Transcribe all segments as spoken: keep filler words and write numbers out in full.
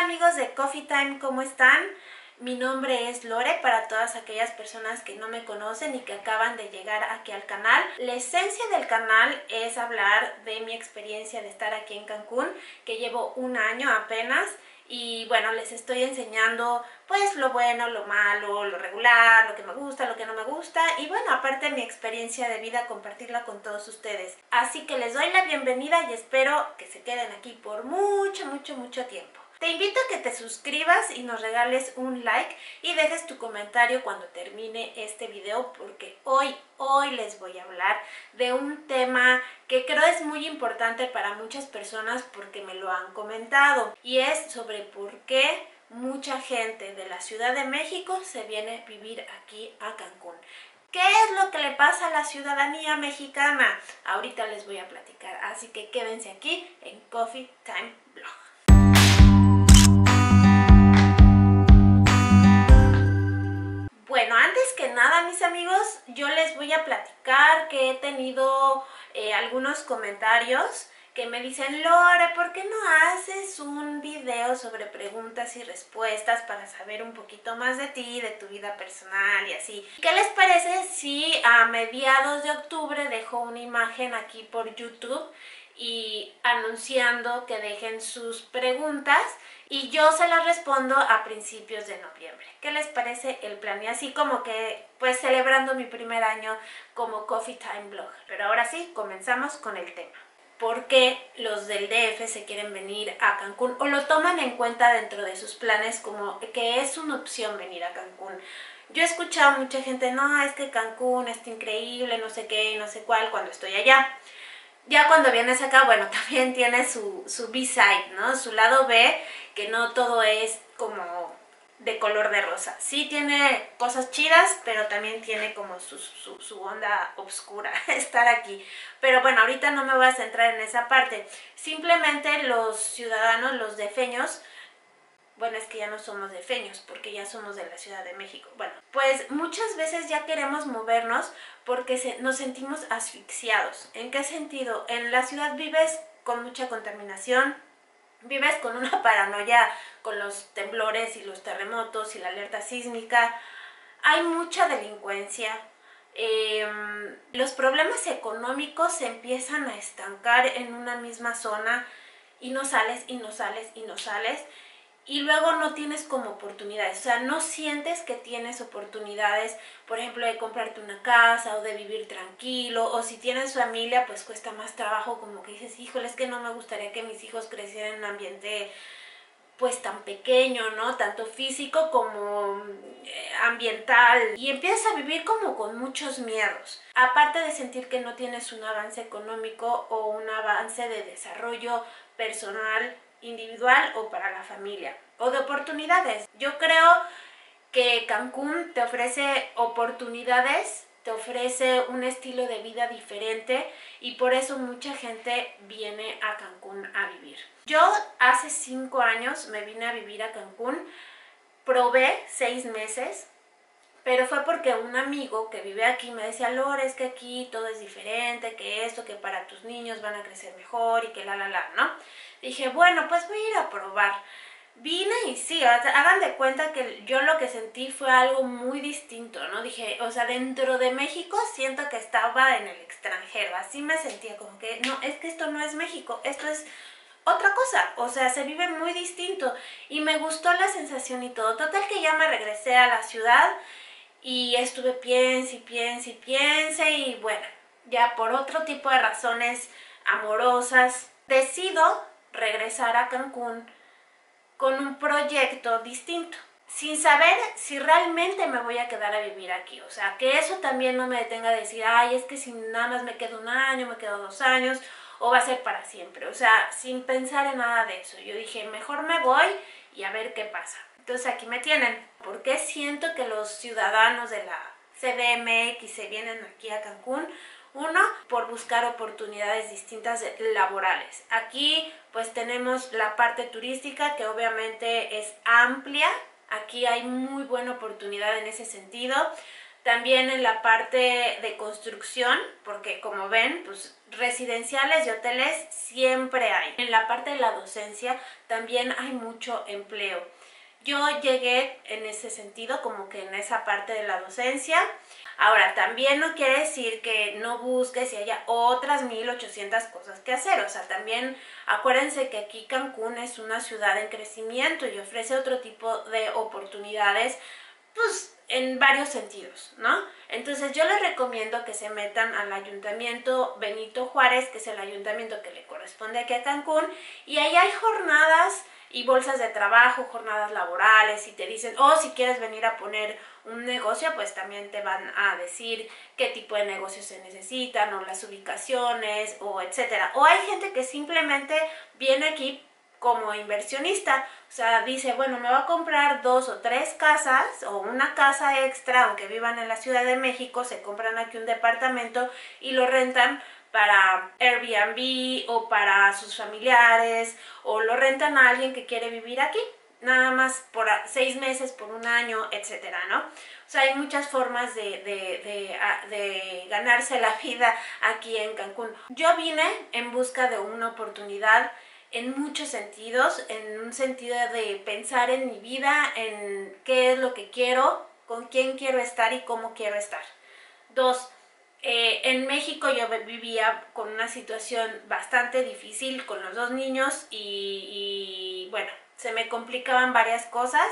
amigos de Coffee Time, ¿cómo están? Mi nombre es Lore, para todas aquellas personas que no me conocen y que acaban de llegar aquí al canal. La esencia del canal es hablar de mi experiencia de estar aquí en Cancún, que llevo un año apenas. Y bueno, les estoy enseñando pues lo bueno, lo malo, lo regular, lo que me gusta, lo que no me gusta. Y bueno, aparte mi experiencia de vida, compartirla con todos ustedes. Así que les doy la bienvenida y espero que se queden aquí por mucho, mucho, mucho tiempo. Te invito a que te suscribas y nos regales un like y dejes tu comentario cuando termine este video, porque hoy, hoy les voy a hablar de un tema que creo es muy importante para muchas personas porque me lo han comentado, y es sobre por qué mucha gente de la Ciudad de México se viene a vivir aquí a Cancún. ¿Qué es lo que le pasa a la ciudadanía mexicana? Ahorita les voy a platicar, así que quédense aquí en Coffee Time Blog. Bueno, antes que nada, mis amigos, yo les voy a platicar que he tenido eh, algunos comentarios que me dicen: Lore, ¿por qué no haces un video sobre preguntas y respuestas para saber un poquito más de ti, de tu vida personal y así? ¿Qué les parece si a mediados de octubre dejo una imagen aquí por YouTube y anunciando que dejen sus preguntas y yo se las respondo a principios de noviembre? ¿Qué les parece el plan? Y así como que pues celebrando mi primer año como Coffee Time Blogger. Pero ahora sí, comenzamos con el tema. ¿Por qué los del D F se quieren venir a Cancún o lo toman en cuenta dentro de sus planes como que es una opción venir a Cancún? Yo he escuchado a mucha gente: no, es que Cancún está increíble, no sé qué y no sé cuál, cuando estoy allá. Ya cuando vienes acá, bueno, también tiene su, su B-side, ¿no? Su lado B, que no todo es como de color de rosa. Sí tiene cosas chidas, pero también tiene como su, su, su onda oscura estar aquí. Pero bueno, ahorita no me voy a centrar en esa parte. Simplemente los ciudadanos, los defeños, bueno, es que ya no somos defeños porque ya somos de la Ciudad de México. Bueno, pues muchas veces ya queremos movernos porque se, nos sentimos asfixiados. ¿En qué sentido? En la ciudad vives con mucha contaminación, vives con una paranoia con los temblores y los terremotos y la alerta sísmica. Hay mucha delincuencia. Eh, los problemas económicos se empiezan a estancar en una misma zona y no sales y no sales y no sales. Y luego no tienes como oportunidades, o sea, no sientes que tienes oportunidades, por ejemplo, de comprarte una casa o de vivir tranquilo, o si tienes familia, pues cuesta más trabajo, como que dices: híjole, es que no me gustaría que mis hijos crecieran en un ambiente pues tan pequeño, ¿no? Tanto físico como eh, ambiental, y empiezas a vivir como con muchos miedos, aparte de sentir que no tienes un avance económico o un avance de desarrollo personal, individual o para la familia, o de oportunidades. Yo creo que Cancún te ofrece oportunidades, te ofrece un estilo de vida diferente, y por eso mucha gente viene a Cancún a vivir. Yo hace cinco años me vine a vivir a Cancún, probé seis meses, pero fue porque un amigo que vive aquí me decía: Lore, es que aquí todo es diferente, que esto, que para tus niños van a crecer mejor y que la la la, ¿no? Dije, bueno, pues voy a ir a probar. Vine y sí, hagan de cuenta que yo lo que sentí fue algo muy distinto, ¿no? Dije, o sea, dentro de México siento que estaba en el extranjero, así me sentía, como que no, es que esto no es México, esto es otra cosa, o sea, se vive muy distinto, y me gustó la sensación y todo. Total que ya me regresé a la ciudad y estuve piense y piense y piense, y bueno, ya por otro tipo de razones amorosas decido regresar a Cancún con un proyecto distinto, sin saber si realmente me voy a quedar a vivir aquí. O sea, que eso también no me detenga a decir: ay, es que si nada más me quedo un año, me quedo dos años, o va a ser para siempre. O sea, sin pensar en nada de eso. Yo dije, mejor me voy y a ver qué pasa. Entonces aquí me tienen. ¿Por qué siento que los ciudadanos de la C D M X se vienen aquí a Cancún? Uno, por buscar oportunidades distintas laborales. Aquí pues tenemos la parte turística, que obviamente es amplia. Aquí hay muy buena oportunidad en ese sentido. también en la parte de construcción, porque como ven, pues residenciales y hoteles siempre hay. En la parte de la docencia también hay mucho empleo. Yo llegué en ese sentido, como que en esa parte de la docencia. Ahora, también no quiere decir que no busques y haya otras mil ochocientas cosas que hacer. O sea, también acuérdense que aquí Cancún es una ciudad en crecimiento y ofrece otro tipo de oportunidades, pues en varios sentidos, ¿no? Entonces yo les recomiendo que se metan al Ayuntamiento Benito Juárez, que es el ayuntamiento que le corresponde aquí a Cancún, y ahí hay jornadas y bolsas de trabajo, jornadas laborales, y te dicen, oh, si quieres venir a poner un negocio, pues también te van a decir qué tipo de negocios se necesitan, o las ubicaciones, o etcétera. O hay gente que simplemente viene aquí como inversionista, o sea, dice, bueno, me va a comprar dos o tres casas o una casa extra, aunque vivan en la Ciudad de México, se compran aquí un departamento y lo rentan para Airbnb o para sus familiares, o lo rentan a alguien que quiere vivir aquí, nada más por seis meses, por un año, etcétera, ¿no? O sea, hay muchas formas de, de, de, de ganarse la vida aquí en Cancún. Yo vine en busca de una oportunidad en muchos sentidos, en un sentido de pensar en mi vida, en qué es lo que quiero, con quién quiero estar y cómo quiero estar. Dos, eh, en México yo vivía con una situación bastante difícil con los dos niños y, y bueno, se me complicaban varias cosas.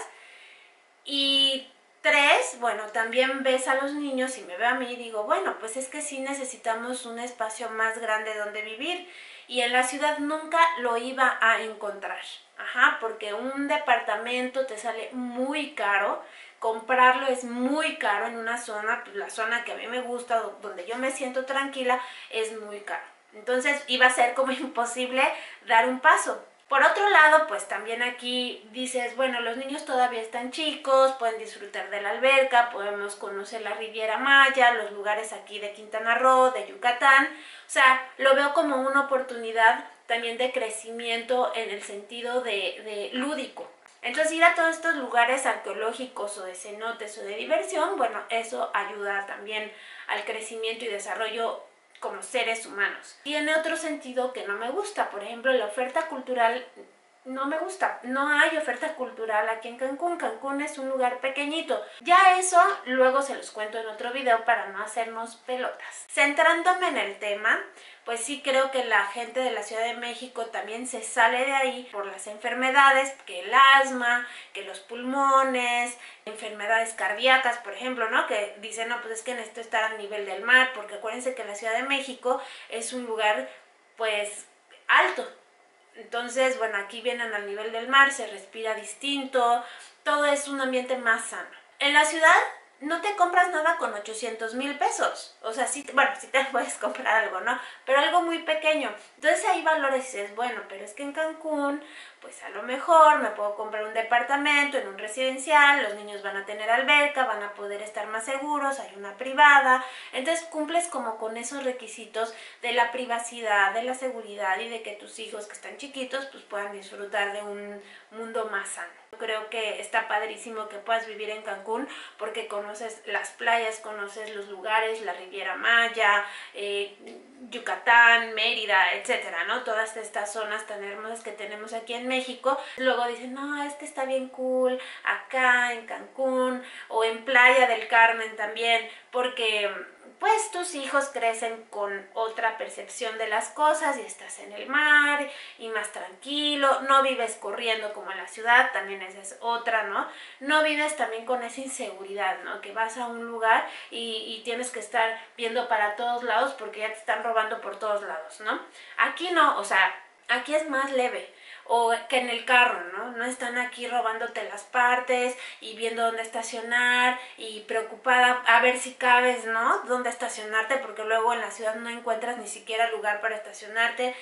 Y tres, bueno, también ves a los niños y me veo a mí y digo, bueno, pues es que sí necesitamos un espacio más grande donde vivir, y en la ciudad nunca lo iba a encontrar, ajá, porque un departamento te sale muy caro, comprarlo es muy caro en una zona, pues la zona que a mí me gusta, donde yo me siento tranquila, es muy caro. Entonces iba a ser como imposible dar un paso. Por otro lado, pues también aquí dices, bueno, los niños todavía están chicos, pueden disfrutar de la alberca, podemos conocer la Riviera Maya, los lugares aquí de Quintana Roo, de Yucatán. O sea, lo veo como una oportunidad también de crecimiento en el sentido de, de lúdico. Entonces ir a todos estos lugares arqueológicos o de cenotes o de diversión, bueno, eso ayuda también al crecimiento y desarrollo como seres humanos. Tiene otro sentido que no me gusta, por ejemplo, la oferta cultural no me gusta, no hay oferta cultural aquí en Cancún. Cancún es un lugar pequeñito. Ya eso luego se los cuento en otro video para no hacernos pelotas. Centrándome en el tema, pues sí creo que la gente de la Ciudad de México también se sale de ahí por las enfermedades, que el asma, que los pulmones, enfermedades cardíacas, por ejemplo, ¿no? Que dicen, no, pues es que necesito estar al nivel del mar, porque acuérdense que la Ciudad de México es un lugar, pues, alto. Entonces, bueno, aquí vienen al nivel del mar, se respira distinto, todo es un ambiente más sano. En la ciudad no te compras nada con ochocientos mil pesos, o sea, sí, bueno, sí te puedes comprar algo, ¿no? Pero algo muy pequeño. Entonces ahí valores y dices, bueno, pero es que en Cancún, pues a lo mejor me puedo comprar un departamento en un residencial, los niños van a tener alberca, van a poder estar más seguros, hay una privada, entonces cumples como con esos requisitos de la privacidad, de la seguridad y de que tus hijos que están chiquitos pues puedan disfrutar de un mundo más sano. Creo que está padrísimo que puedas vivir en Cancún porque conoces las playas, conoces los lugares, la Riviera Maya, eh, Yucatán, Mérida, etcétera, ¿no? Todas estas zonas tan hermosas que tenemos aquí en México. Luego dicen, no, es que está bien cool acá en Cancún o en Playa del Carmen también, porque pues tus hijos crecen con otra percepción de las cosas y estás en el mar y más tranquilo, no vives corriendo como en la ciudad, también esa es otra, ¿no? No vives también con esa inseguridad, ¿no? Que vas a un lugar y, y tienes que estar viendo para todos lados porque ya te están robando por todos lados, ¿no? Aquí no, o sea, aquí es más leve. O que en el carro, ¿no? No están aquí robándote las partes y viendo dónde estacionar y preocupada a ver si cabes, ¿no? Dónde estacionarte, porque luego en la ciudad no encuentras ni siquiera lugar para estacionarte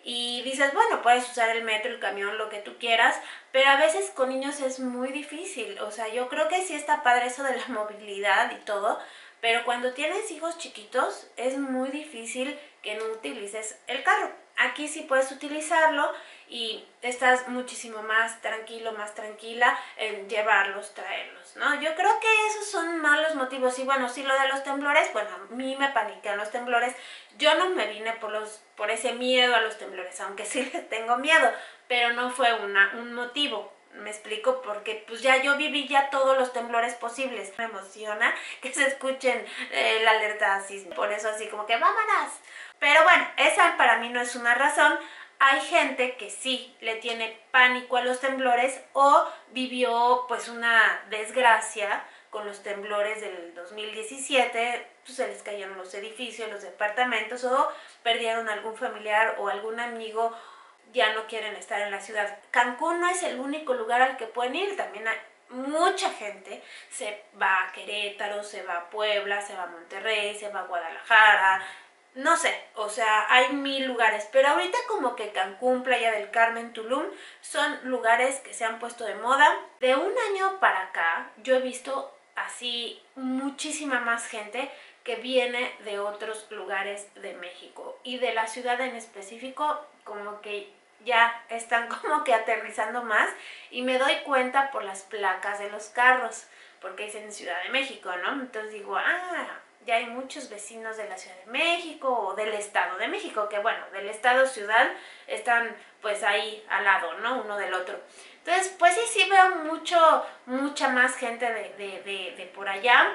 y dices, bueno, puedes usar el metro, el camión, lo que tú quieras, pero a veces con niños es muy difícil. O sea, yo creo que sí está padre eso de la movilidad y todo, pero cuando tienes hijos chiquitos es muy difícil que no utilices el carro. Aquí sí puedes utilizarlo y estás muchísimo más tranquilo, más tranquila en llevarlos, traerlos, ¿no? Yo creo que esos son malos motivos. Y bueno, sí, lo de los temblores, bueno, a mí me paniquean los temblores. Yo no me vine por, los, por ese miedo a los temblores, aunque sí les tengo miedo, pero no fue una, un motivo. Me explico, porque pues ya yo viví ya todos los temblores posibles. Me emociona que se escuchen eh, la alerta sísmica, por eso así como que vámonos. Pero bueno, esa para mí no es una razón. Hay gente que sí le tiene pánico a los temblores o vivió pues una desgracia con los temblores del dos mil diecisiete, pues se les cayeron los edificios, los departamentos, o perdieron algún familiar o algún amigo, ya no quieren estar en la ciudad. Cancún no es el único lugar al que pueden ir, también hay mucha gente, se va a Querétaro, se va a Puebla, se va a Monterrey, se va a Guadalajara, no sé, o sea, hay mil lugares, pero ahorita como que Cancún, Playa del Carmen, Tulum, son lugares que se han puesto de moda. De un año para acá, yo he visto así muchísima más gente que viene de otros lugares de México y de la ciudad en específico, como que ya están como que aterrizando más, y me doy cuenta por las placas de los carros, porque dicen Ciudad de México, ¿no? Entonces digo, ah, ya hay muchos vecinos de la Ciudad de México o del Estado de México, que bueno, del Estado ciudad están pues ahí al lado, ¿no? Uno del otro. Entonces, pues sí, sí veo mucho, mucha más gente de, de, de, de por allá,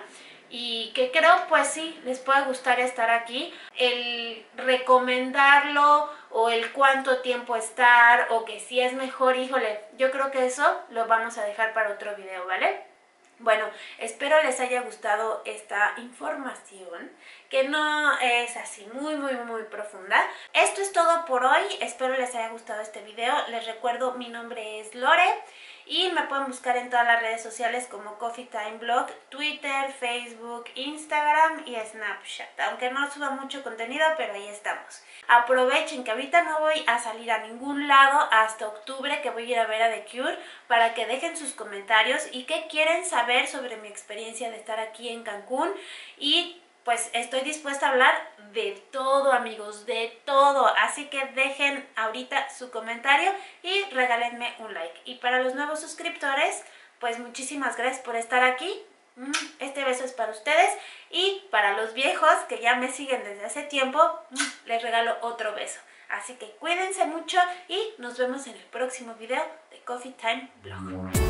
y que creo pues sí les puede gustar estar aquí. El recomendarlo o el cuánto tiempo estar o que si es mejor, híjole, yo creo que eso lo vamos a dejar para otro video, ¿vale? Bueno, espero les haya gustado esta información, que no es así muy muy muy profunda. Esto es todo por hoy, espero les haya gustado este video. Les recuerdo, mi nombre es Lore y me pueden buscar en todas las redes sociales como Coffee Time Blog, Twitter, Facebook, Instagram y Snapchat. Aunque no suba mucho contenido, pero ahí estamos. Aprovechen que ahorita no voy a salir a ningún lado hasta octubre, que voy a ir a ver a The Cure, para que dejen sus comentarios y qué quieren saber sobre mi experiencia de estar aquí en Cancún. Y pues estoy dispuesta a hablar de todo, amigos, de todo. Así que dejen ahorita su comentario y regálenme un like. Y para los nuevos suscriptores, pues muchísimas gracias por estar aquí. Este beso es para ustedes. Y para los viejos que ya me siguen desde hace tiempo, les regalo otro beso. Así que cuídense mucho y nos vemos en el próximo video de Coffee Time Blog.